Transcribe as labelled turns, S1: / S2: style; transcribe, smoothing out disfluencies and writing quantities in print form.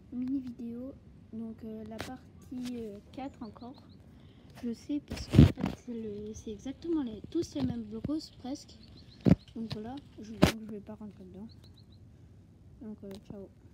S1: mini vidéo. Donc la partie 4 encore. Je sais parce que en fait, c'est exactement tous les mêmes blocos presque. Donc voilà, je vais pas rentrer dedans. Donc ciao.